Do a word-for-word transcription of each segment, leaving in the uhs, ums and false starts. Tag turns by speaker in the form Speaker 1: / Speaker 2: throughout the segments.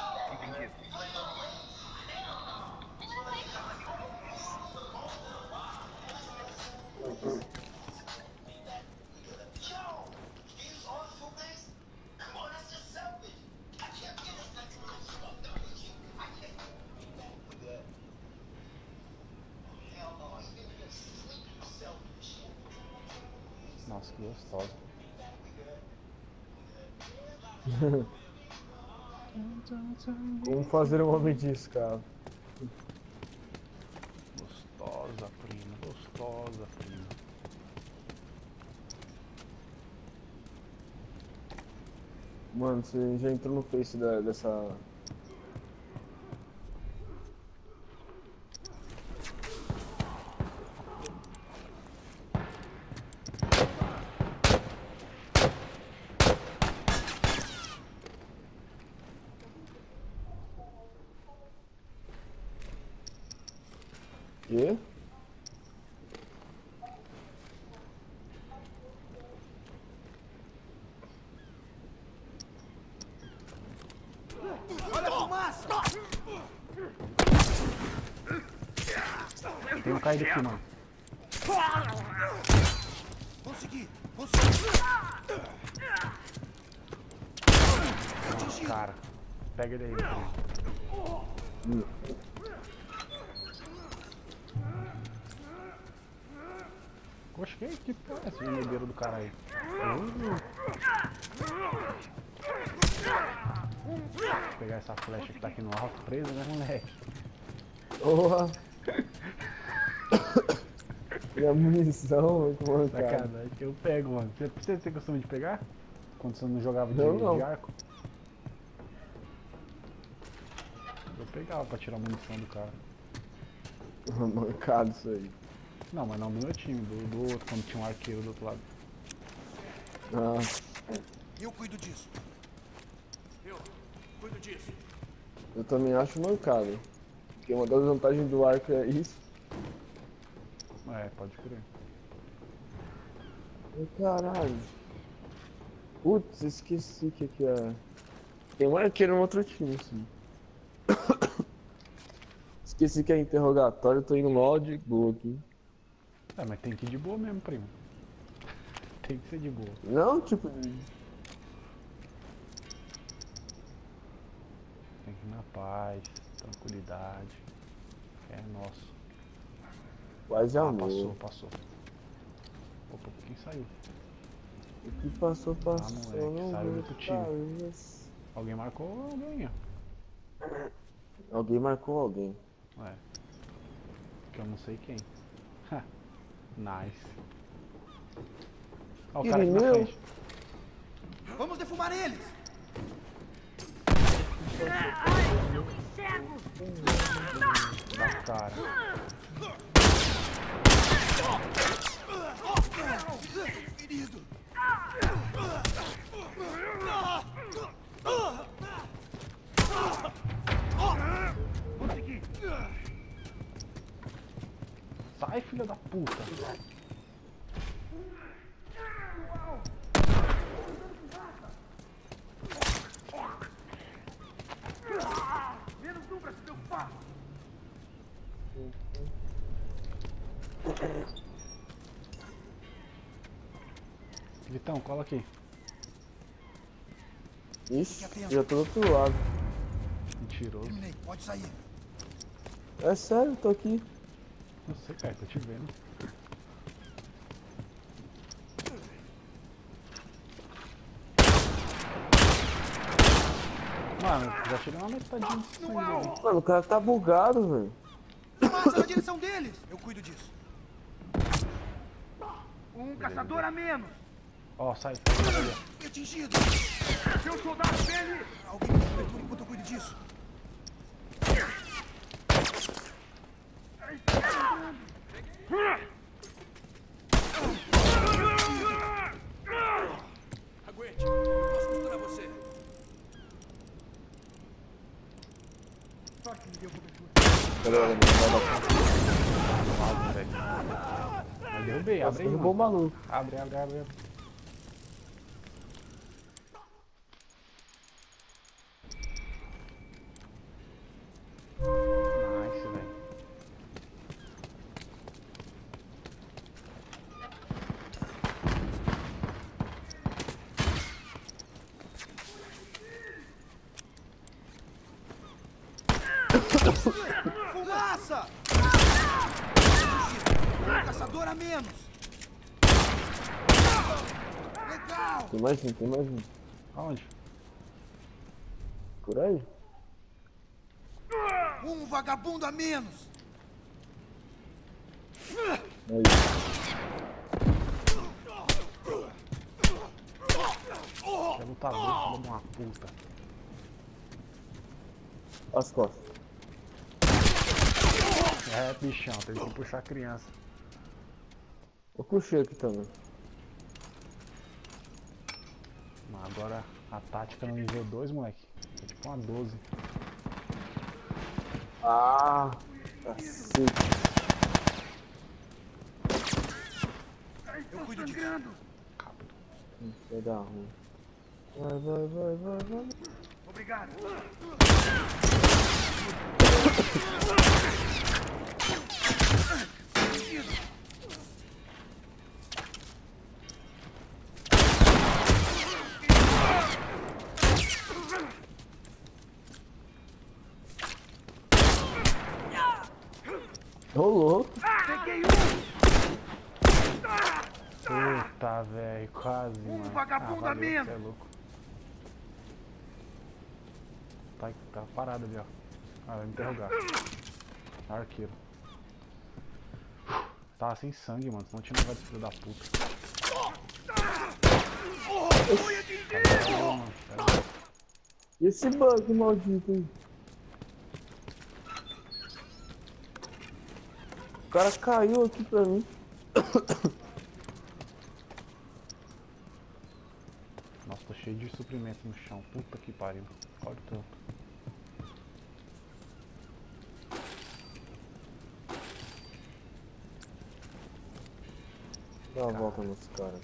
Speaker 1: Entendido.
Speaker 2: Nossa, que gostosa.
Speaker 3: Como fazer um homem disso, cara?
Speaker 2: Gostosa, prima. Gostosa, prima.
Speaker 3: Mano, você já entrou no Face da- dessa... Quê?
Speaker 4: Olha a fumaça!
Speaker 2: Tem um caído aqui, mano.
Speaker 4: Consegui! Consegui!
Speaker 2: Nossa, cara. Pega ele aí, prima. Poxa, que, que porra é essa vermelheira do cara aí? Vou pegar essa flecha que tá aqui no alto, presa, né, moleque?
Speaker 3: Porra! E a munição, muito mancada.
Speaker 2: Sacanagem, que eu pego, mano. Você, você tem costume de pegar? Quando você não jogava de,
Speaker 3: Não, não.
Speaker 2: de arco? Eu pegava pra tirar a munição do cara.
Speaker 3: Mancado isso aí.
Speaker 2: Não, mas não do meu time, do, do outro, quando tinha um arqueiro do outro lado.
Speaker 3: Ah,
Speaker 4: Eu cuido disso. Eu cuido disso.
Speaker 3: eu também acho mancado. Porque uma das vantagens do arco é isso.
Speaker 2: É, pode crer.
Speaker 3: Ai, caralho. Putz, esqueci que aqui é... Tem um arqueiro no outro time, sim. Esqueci que é interrogatório, eu tô indo mal de boa aqui.
Speaker 2: É, mas tem que ir de boa mesmo, primo. Tem que ser de boa.
Speaker 3: Não, tipo de...
Speaker 2: Tem que ir na paz, tranquilidade. É nosso.
Speaker 3: Quase
Speaker 2: Ah,
Speaker 3: amor.
Speaker 2: passou, passou. Opa, quem saiu?
Speaker 3: O que passou,
Speaker 2: Ah,
Speaker 3: passou,
Speaker 2: moleque,
Speaker 3: não
Speaker 2: saiu
Speaker 3: vou
Speaker 2: outro time.
Speaker 3: atrás.
Speaker 2: Alguém marcou alguém, ó.
Speaker 3: Alguém marcou alguém.
Speaker 2: É. Que eu não sei quem. Nice. Ó, o cara aqui na
Speaker 3: Irineu.
Speaker 2: frente.
Speaker 4: Vamos defumar eles!
Speaker 5: Eu enxergo!
Speaker 2: Da cara.
Speaker 4: Querido!
Speaker 1: Consegui.
Speaker 2: Sai, filha da puta.
Speaker 1: Menos um pra se preocupar.
Speaker 2: Vitão, cola aqui.
Speaker 3: Ixi, já tô do outro lado.
Speaker 2: Mentiroso.
Speaker 4: Terminei, pode sair.
Speaker 3: É sério, tô aqui.
Speaker 2: Não sei, cara, tô te vendo. Mano, já tirei uma metadinha de sangue ali.
Speaker 3: Mano, o cara tá bugado, velho.
Speaker 4: Fumaça na direção deles! Eu cuido disso.
Speaker 1: Um caçador a menos.
Speaker 2: Ó, sai, sai, sai.
Speaker 4: Fui atingido!
Speaker 1: Seu soldado dele.
Speaker 4: Alguém me cobertura enquanto eu cuido disso. Aguente, eu posso costurar você.
Speaker 1: Sorte que me deu cobertura.
Speaker 3: Pera aí, mano,
Speaker 2: Quase, velho. Mas derrubei, abre aí,
Speaker 3: derrubou o
Speaker 2: mano.
Speaker 3: maluco.
Speaker 2: Abre, abre, abre, abre.
Speaker 1: caçador a menos. Legal.
Speaker 3: Tem mais um, tem mais um.
Speaker 2: Aonde?
Speaker 3: Por aí?
Speaker 1: Um vagabundo a menos.
Speaker 3: Aí.
Speaker 2: Quer lutar louco, filho de uma puta.
Speaker 3: As costas.
Speaker 2: É, bichão, tem que puxar a criança.
Speaker 3: Eu puxei aqui também.
Speaker 2: Mas agora a tática no nível dois, moleque. É tipo uma doze.
Speaker 3: Ah, cacete.
Speaker 1: Eu cuido de grando.
Speaker 2: Rápido.
Speaker 3: Vai dar ruim. Vai, vai, vai, vai, vai.
Speaker 1: Obrigado.
Speaker 3: Rolou.
Speaker 1: Peguei um.
Speaker 2: Puta, velho, quase,
Speaker 1: Um
Speaker 2: mano.
Speaker 1: vagabundo
Speaker 2: ah,
Speaker 1: a
Speaker 2: valeu,
Speaker 1: menos.
Speaker 2: cê é louco. Tá, tá parado ali, ó. Ah, vai me interrogar. Arqueiro. Tava sem sangue, mano, senão tinha levado esse filho da puta. Caramba, mano, sério.
Speaker 3: E esse bug maldito aí? O cara caiu aqui pra mim.
Speaker 2: Nossa, tô cheio de suprimento no chão. Puta que pariu. Olha o tanto.
Speaker 3: Dá uma volta nesse cara.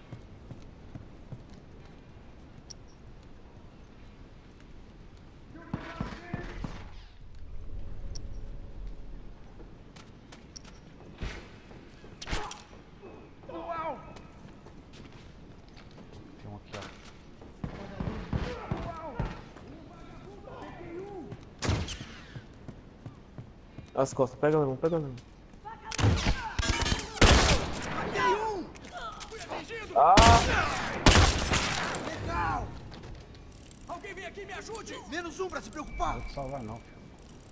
Speaker 1: Uau.
Speaker 2: Tem um aqui, ó.
Speaker 3: As costas, pega não, pega não. Ah!
Speaker 1: Legal.
Speaker 4: Alguém vem aqui e me ajude!
Speaker 1: Menos um pra se preocupar.
Speaker 2: Não vou te salvar não, filho.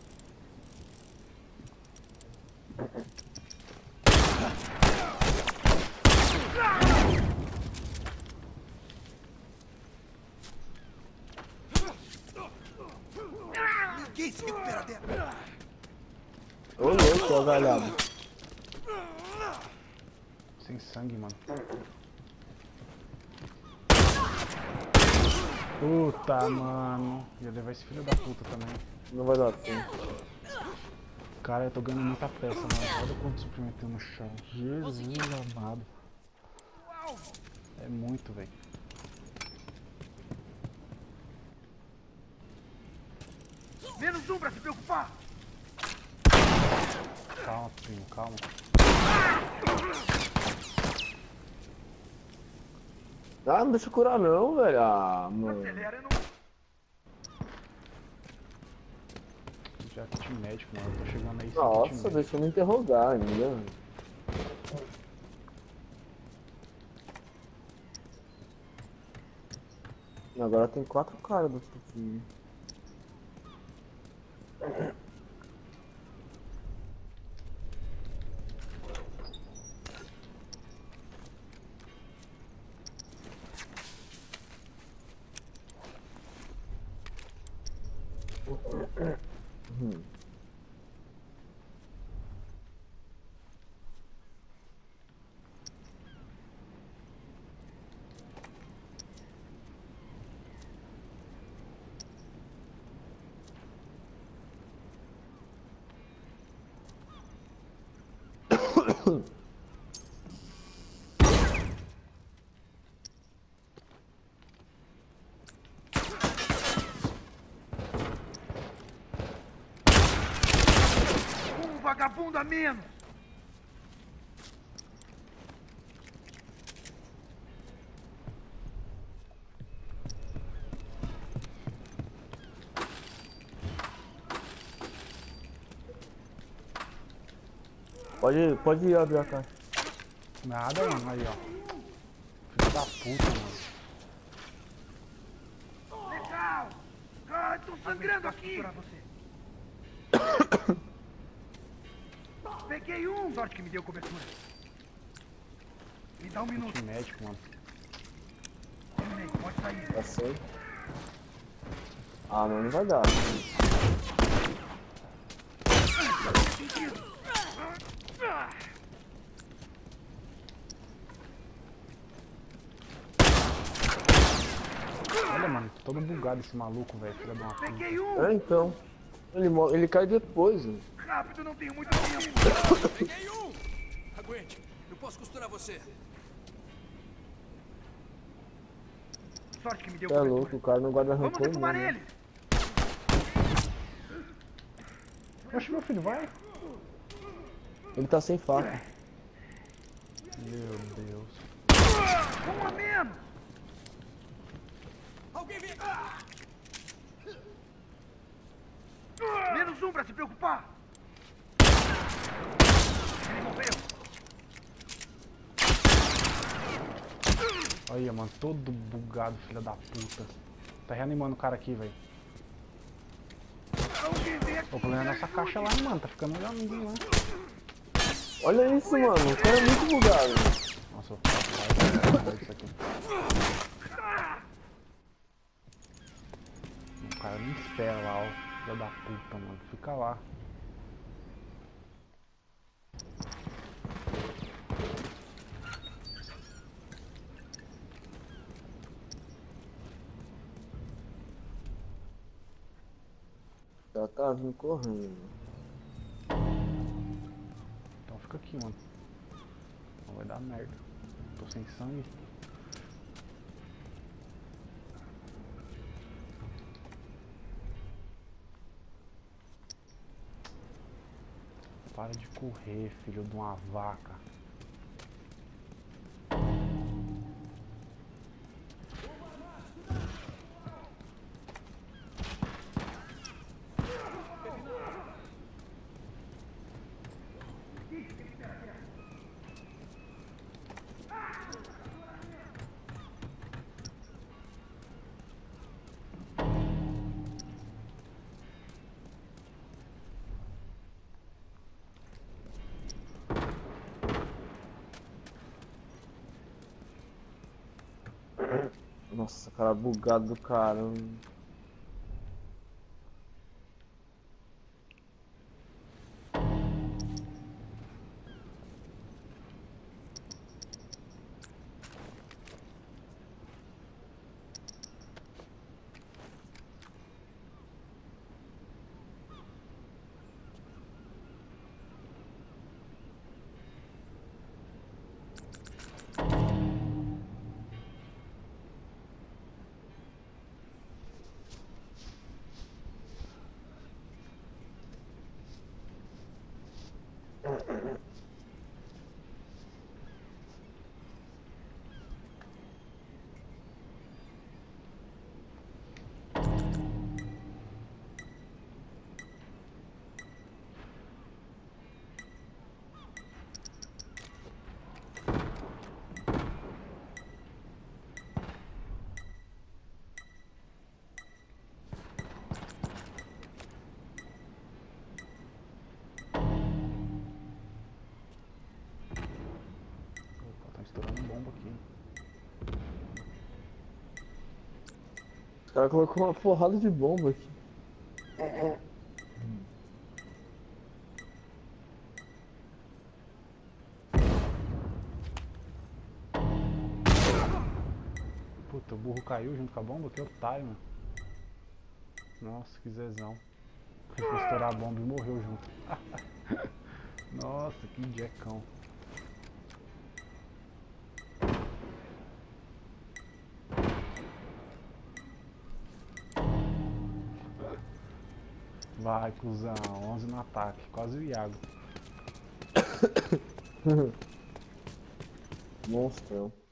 Speaker 1: Ninguém se recupera dela.
Speaker 3: Ô louco, ó, galhado.
Speaker 2: Sem sangue, mano. Puta, mano. Ia levar esse filho da puta também.
Speaker 3: Não vai dar tempo.
Speaker 2: Cara, eu tô ganhando muita peça, mano. Olha quanto suprimento tem no chão. Jesus amado. É muito, velho.
Speaker 1: Menos um pra se preocupar.
Speaker 2: Calma, primo, calma.
Speaker 3: Ah, não deixa eu curar não, velho. Ah, mano.
Speaker 1: Acelera e não.
Speaker 2: Já kit médico, mano. Eu tô chegando aí sem kit
Speaker 3: Nossa,
Speaker 2: médico.
Speaker 3: deixa eu me interrogar ainda. Agora tem quatro caras do time. Hum.
Speaker 1: Um vagabundo a menos.
Speaker 3: Pode, pode abrir a caixa.
Speaker 2: Nada, mano. Aí, ó. Filho da puta, mano.
Speaker 1: Legal! Ai, tô sangrando aqui! Você. Peguei um! Sorte que me deu cobertura. Me dá um minuto.
Speaker 2: Que médico, mano.
Speaker 1: Terminei, pode sair.
Speaker 3: Tá certo. Ah, não, não vai dar.
Speaker 2: Olha, mano, todo bugado esse maluco, velho. Filha de uma puta.
Speaker 1: Peguei um!
Speaker 3: É, então. Ele, mo- ele cai depois, velho.
Speaker 1: Rápido, não tenho muito tempo!
Speaker 4: Peguei um! Aguente, eu posso costurar você.
Speaker 1: Sorte que me deu
Speaker 3: É
Speaker 1: cobertura.
Speaker 3: louco, o cara não guarda
Speaker 1: Vamos
Speaker 3: rancor
Speaker 1: defumar
Speaker 3: não, né?
Speaker 1: ele!
Speaker 2: Oxe, meu filho, vai.
Speaker 3: Ele tá sem faca.
Speaker 2: Meu Deus.
Speaker 1: Um a menos!
Speaker 4: Alguém vem!
Speaker 1: Menos um pra se preocupar! Ele morreu!
Speaker 2: Olha, mano, todo bugado, filha da puta. Tá reanimando o cara aqui, velho.
Speaker 1: Alguém vem aqui!
Speaker 2: O problema é nossa caixa lá, mano. Tá ficando melhor ninguém lá.
Speaker 3: Olha isso, mano. O cara é muito bugado.
Speaker 2: Nossa, eu vou fazer isso aqui. O cara nem espera lá, ó. Filha da puta, mano. Fica lá.
Speaker 3: Já tá vindo correndo.
Speaker 2: Então fica aqui, mano. Não vai dar merda. Tô sem sangue. Para de correr, filho de uma vaca.
Speaker 3: Nossa, cara bugado do caramba.
Speaker 2: Estourando bomba aqui.
Speaker 3: Os caras colocou uma porrada de bomba aqui.
Speaker 2: Puta, o burro caiu junto com a bomba, que otário, mano. Nossa, que zezão. Ele foi estourar a bomba e morreu junto. Nossa, que jecão. Vai, cuzão, onze no ataque, quase o Iago.
Speaker 3: Monstrão.